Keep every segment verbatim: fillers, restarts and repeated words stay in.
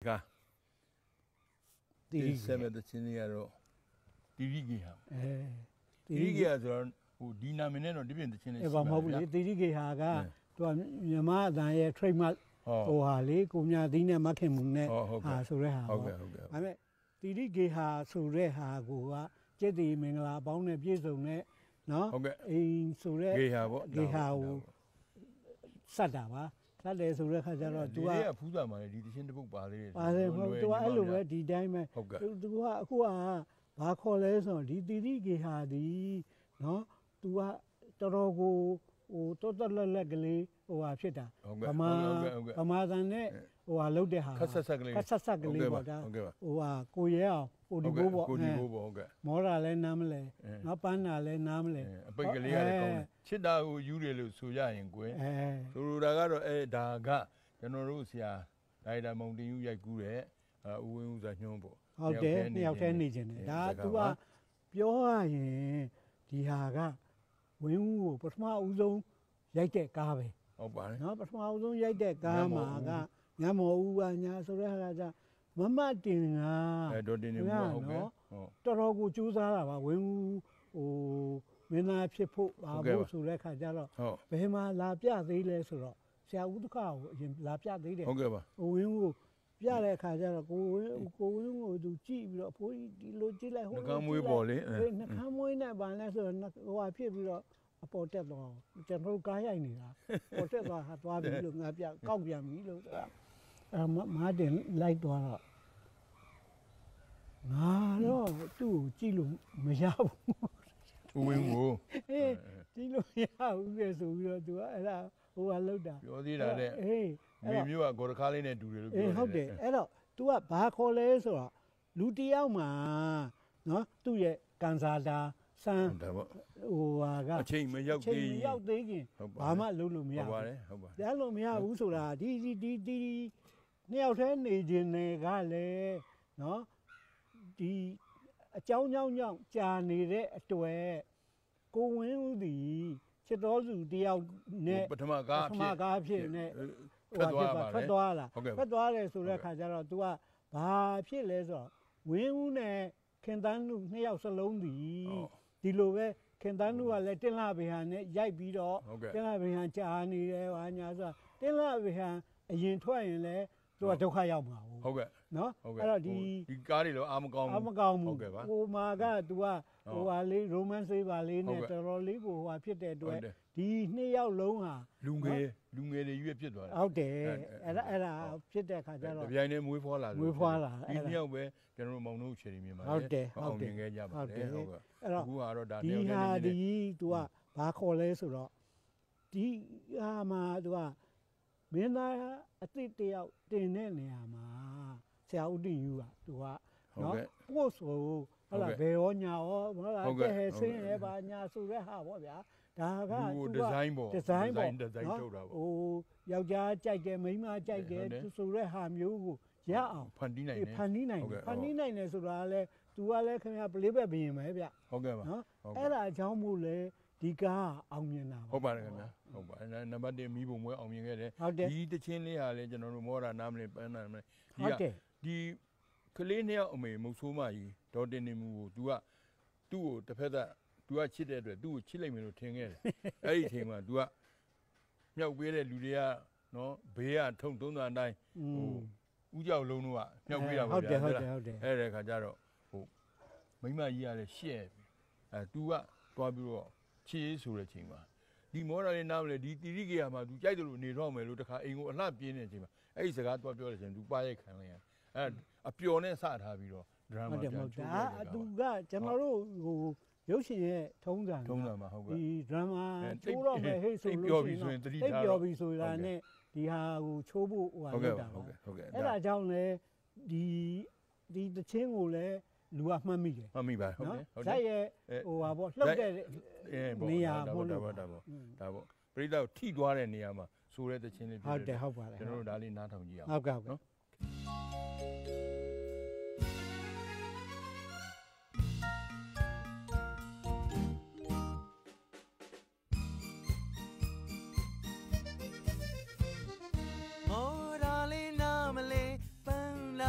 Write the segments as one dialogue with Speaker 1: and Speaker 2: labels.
Speaker 1: ကတီရီဆဲမဲ့တဲ့ချင်းတွေကတော့တီရီကြီးဟာအဲတီရီကြီးဆိုတော့ဟိုဒီနာမည်နဲ့တော့ဒီပြင်တဲ့ချင်းလေးရှိပါဘူးဗျာတီရီကြီးဟာကသူကမြန်မာအတန်ရဲ့ trademark ဟိုဟာလေကိုမြသီးနဲ့မခင်မှုနဲ့ဟာဆိုတဲ့ဟာဟုတ်ကဲ့ဟုတ်ကဲ့ဒါပေမဲ့တီရီကြီးဟာဆိုတဲ့ဟာကိုကကျက်တီမင်္ဂလာပေါင်းနဲ့ပြည့်စုံတဲ့နော်ဟုတ်ကဲ့အိမ်ဆိုတဲ့ဂေဟာပေါ့ဂေဟာကိုစတ်တာပါစတ်တယ်ဆိုတဲ့ခါကျတော့ तू ကဖူးစာမှာလေဒီတချင်းတစ်ပုတ်ပါသေးတယ်ပါတယ်ဟုတ် तू ကအဲ့လိုပဲဒီတိုင်းပဲဟုတ်ကဲ့ तू ကအခုကဘာခေါ်လဲဆိုတော့ဒီတီရီဂေဟာဒီနော် तू ကတော်တော်ကိုဟိုတော်တော်လက်လက်ကလေးဟိုဟာဖြစ်တာဗမာဗမာတန်နဲ့ဟိုဟာလုတ်တဲ့ဟာခက်ဆက်ဆက်ကလေးခက်ဆက်ဆက်ကလေးပေါ့ဒါဟိုဟာကိုရဲအောင်ကိုဒီဘိုးပေါ့ကိုဒီဘိုးပေါ့ဟုတ်ကဲ့မောတာလည်းနားမလဲနော်ပန်းတာလည်းနားမလဲအပိတ်ကလေးရတယ်ကောင်းတယ်ချစ်တာကိုယူတယ်လို့ဆိုရရင်ကိုယ်ဆိုလိုတာကတော့အဲဒါကကျွန်တော်တို့ဆရာဒိုင်တာမုံတင်ယူရိုက်ကူးတဲ့ဦးဝင်းဦးစာညွှန်းပေါ့ဟုတ်တယ်နှစ်ယောက်တည်းနေခြင်းတယ်ဒါ तू ကပြောရရင်ဒီဟာကဝင်းဦးကိုပထမဦးဆုံးရိုက်တဲ့ကားပဲဟုတ်ပါတယ်နော်ပထမဦးဆုံးရိုက်တဲ့ကားမှာကညမော်ဦးကညာဆိုတဲ့ဟာကမမတင်ကအဲဒေါ်တင်နေမှာဟုတ်ကဲ့တော်တော်ကိုကြိုးစားတာပါဝင်းဦးဟိုမင်းသားဖြစ်ဖို့ပါဖို့ဆိုတဲ့ခါကျတော့ဘယ်မှာလာပြသေးလဲဆိုတော့ဆရာဦးတခါကိုအရင်လာပြသေးတယ်ဟုတ်ကဲ့ပါဝင်းဦးကိုပြတဲ့အခါကျတော့ကိုဝင်းကိုဝင်းကိုသူကြည့်ပြီးတော့အဖိုးကြီးဒီလိုကြည့်လိုက်ဟိုနှကမ်းမွေးပေါ်လေနှကမ်းမွေးနဲ့ဗန်လဲဆိုတော့ဟိုဟာဖြစ်ပြီးတော့အပေါ်တက်သွားကျွန်တော်ကားရိုက်နေတာပေါ်တက်သွားဟာသွားပြီလို့ငါပြကောက်ပြန်ပြီလို့ဆိုတာအဲမာတင်လိုက်သွားတော့ငါတော့သူ့ကိုကြည့်လို့မရဘူးဦးဝင်းကိုအေးကြည့်လို့မရဘူးလေဆိုပြီးတော့သူကအဲ့ဒါဟိုကလောက်တာပြောသေးတာတဲ့အေးမိမျိုးကဂေါ်တခါလေးနဲ့တူတယ်လို့ပြောတယ်ဟုတ်တယ်အဲ့တော့ तू ကဘာခေါ်လဲဆိုတော့လူတယောက်မှာနော်သူ့ရဲ့ကန်စာတာစမ်းဟိုဟာကအချိန်မရောက်သေးဘူးရောက်သေးခင်ဘာမှလုပ်လို့မရဘူးဟုတ်ပါတယ်ဟုတ်ပါတယ်ဒါလို့မရဘူးဆိုတာဒီဒီဒီဒီနှစ်ယောက်တည်းနေခြင်းတွေကလည်းနော်ဒီအကြောင်းကြောင်းကြောင့်ကြာနေတဲ့အတွက်ကိုဝင်းဦးဒီချစ်တော်စုတယောက်နဲ့ပထမကားဖြစ်ပထမကားဖြစ်နဲ့ဟိုဟာထွက်သွားလာထွက်သွားတယ်ဆိုတဲ့ခါကျတော့ तू ကဘာဖြစ်လဲဆိုတော့ဝင်းဦးနဲ့ခင်တန်းလူနှစ်ယောက်စလုံးဒီဒီလိုပဲခင်တန်းလူကလည်းတင်းလာဘေဟန်နဲ့ရိုက်ပြီးတော့တင်းလာဘေဟန်ကြာနေတယ်ဟာညာဆိုတင်းလာဘေဟန်အရင်ထွက်ရင်လည်းသူကဒုက္ခရောက်မှာဟုတ်ကဲ့နော်အဲ့တော့ဒီဒီကားတွေတော့အာမကောင်းဘူးအာမကောင်းဘူးဟိုမှာက तू ကဟိုဟာလေး romance လေးပါလေးနဲ့တော်တော်လေးကိုဟိုဟာဖြစ်တဲ့အတွက်ဒီနှစ်ယောက်လုံးဟာလူငယ်လူငယ်တွေရွေးဖြစ်သွားတယ်ဟုတ်တယ်အဲ့ဒါအဲ့ဒါဖြစ်တဲ့ခါကျတော့ကြိုင်နေမွေးဖွားလာမွေးဖွားလာဒီနှစ်ယောက်ပဲကျွန်တော်တို့မောင်နှုတ်ချယ်နေမြန်မာဟုတ်တယ်ဟုတ်တယ်ခဲ့ကြပါတယ်ဟုတ်ကဲ့အဲ့တော့အခုကတော့ဒါဒီဟာဒီ तू ကဘာခေါ်လဲဆိုတော့ဒီဟာမှာ तू ကမင်းသားအသစ်တယောက်တင်တဲ့နေရာမှာဆရာဦးတင်ယူကသူကနော်ပို့ဆိုဟုတ်လားဘယ်ရောညာရောဟုတ်လားတဲ့ဟဲဆင်းရဲပါညာဆိုတဲ့ဟာပေါ့ဗျာဒါကဒီဇိုင်းပေါ့ဒီဇိုင်းပေါ့ဒီဇိုင်းထုတ်တာပေါ့ဟိုယောက်ျားကြိုက်တယ်မိန်းမကြိုက်တယ်ဆိုတဲ့ဟာမျိုးကိုရအောင်ဖန်တီးနိုင်တယ်ဖန်တီးနိုင်တယ်ဖန်တီးနိုင်တယ်ဆိုတာလဲ तू ကလည်းခင်ဗျာပလေးပဲဘရင်ပဲဗျဟုတ်ကဲ့ပါနော်အဲ့ဒါအကြောင်းမို့လဲဒီကားအောင်မြင်တာဟုတ်ပါတယ်ခင်ဗျာဟုတ်ပါနံပါတ်oneမိဘမွေးအောင်မြင်ခဲ့တယ်ဒီတချင်းလေးဟာလည်းကျွန်တော်တို့မောတာနားမလဲပန်းနာမလဲဒီကဒီကလေးနှစ်ယောက်အမေမုတ်ဆိုးမကြီးဒေါ်တင်နေမှုကို तू ကသူ့ကိုတစ်ဖက်သက် तू ကချစ်တဲ့အတွက် तू ကိုချစ်လိုက်မယ်လို့ထင်ခဲ့တယ်အဲ့ဒီအချိန်မှာ तू ကမြောက်ပေးတဲ့လူတွေကနော်ဘေးကထုံသုံးသံအတိုင်းဟိုဥကြောက်လုံးတို့ကမြောက်ပေးတာပေါ့ဗျာဟုတ်တယ်ဟုတ်တယ်အဲ့တဲ့ခါကျတော့ဟိုမိမကြီးကလည်းရှက်အဲ तू ကသွားပြီးတော့ချီးဆိုတဲ့အချိန်မှာဒီမော်ဒယ်လေးနားမလဲဒီတီရီကေယာမှာ तू ကြိုက်တယ်လို့နေတော့မယ်လို့တခါအိမ်ကိုအလှပြင်းနေတဲ့အချိန်မှာအဲ့ဒီစကားသွားပြောတဲ့အချိန် तू ပါရိုက်ခံလိုက်ရအဲအပျော်နဲ့စထားပြီးတော့ဒရာမာပြန်ချိုးတယ်ဒါ तू ကကျွန်တော်တို့ဟိုရုပ်ရှင်ရဲ့ထုံးစံထုံးစံမှာဟုတ်ကဲ့ဒီဒရာမာချိုးတော့မယ်ဟဲ့ဆိုလို့ရှိရင်တိတ်ပျော်ပြီဆိုတာနဲ့ဒီဟာကိုချိုးဖို့ဟိုဟာလုပ်တာဟုတ်ကဲ့ဟုတ်ကဲ့အဲ့ဒါကြောင့်လေဒီဒီတချင်းကိုလည်းလူကမှတ်မိတယ်မှတ်မိပါဟုတ်တယ်ဟုတ်တယ်ဇက်ရဲ့ဟိုဟာပေါ့လှုပ်တဲ့နေရာပေါ့ဒါပေါ့ဒါပေါ့ဒါပေါ့ပရိသတ်ကိုထိသွားတဲ့နေရာမှာဆိုတဲ့တခြင်းလေးဖြစ်တယ်ဟုတ်တယ်ဟုတ်ပါတယ်ကျွန်တော်တို့ဒါလေးနားထောင်ကြည့်အောင်ဟုတ်ကဲ့ဟုတ်ကဲ့နော်
Speaker 2: မော်ဒါလေးနာမလေးပန်းလာ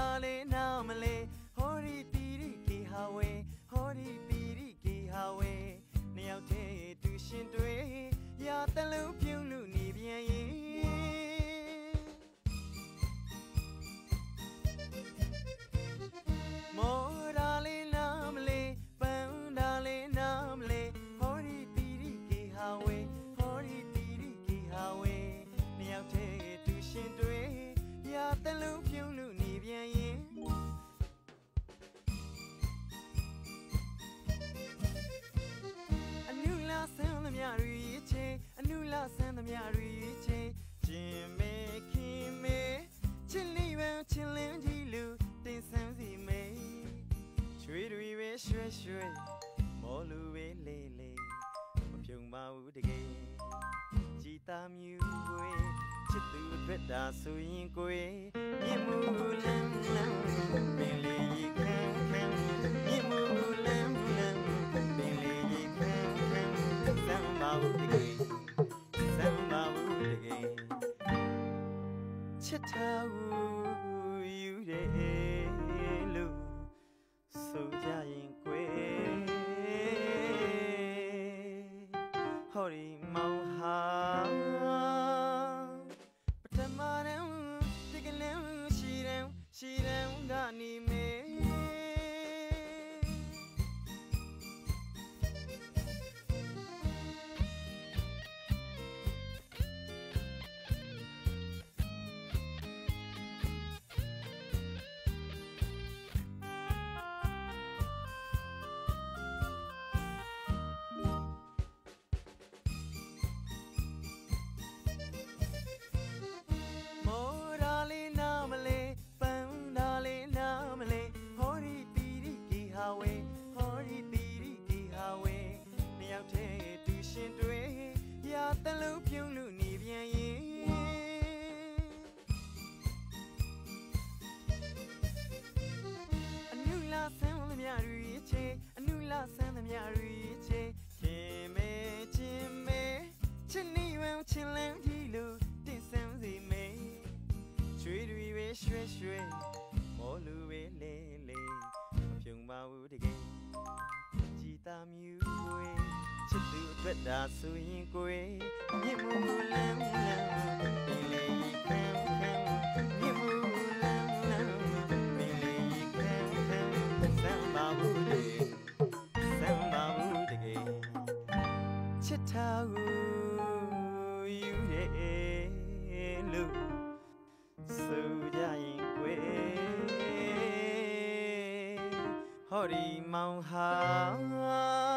Speaker 2: မြရီချေခြင်းမဲခင်မဲချစ်လေးပဲချစ်လင်းကြီးလူတင်ဆန်းစီမဲရွှေတွေပဲရွှဲရွှဲမောလူပဲလေးလေးမပြုံပါဘူးတကယ်ကြည်သားမြူွယ်ချစ်သူအတွက်ဒါဆိုရင်ကိုယ်မြင့်မှုလန်းလန်းပင်လေးရေခမ်းခမ်းမြင့်မှုလန်းလန်းပင်လေးရေခမ်းခမ်းစမ်းပါဘူးတကယ်စမ်းပါဘူးတကယ်ချစ်ထားဘူးယူတယ်လို့ဆိုကြရင်ကိုယ်ဟောဒီမောင်ဟာပထမတော့ဒီကလေးရှိတယ်ရှိတယ်ကနေမေတလုံးပြုံးလို့နေပြန်ရင်အနုလာဆန်းသမျှတွေချေအနုလာဆန်းသမျှတွေချေခင်မဲချင်းမဲချစ်နေဝမ်းချစ်လန်းကြီးလို့တင်ဆန်းစီမဲရွှေတွေပဲရွှဲရွှဲမောလူပဲလေလေမပြုံပါဘူးတကယ်ကြည်သားမြူွယ်ချစ်သူအတွက်ဒါဆိုရင်ကိုယ်မြင့်မှုလန်းလန်းပင်လေးခံခံမြင့်မှုလန်းလန်းပင်လေးခံခံစမ်းပါဘူးတကယ်စမ်းပါဘူးတကယ်ချစ်ထားကိုယူတယ်လို့ဆိုကြရင်ကိုယ်ဟောဒီမောင်ဟာ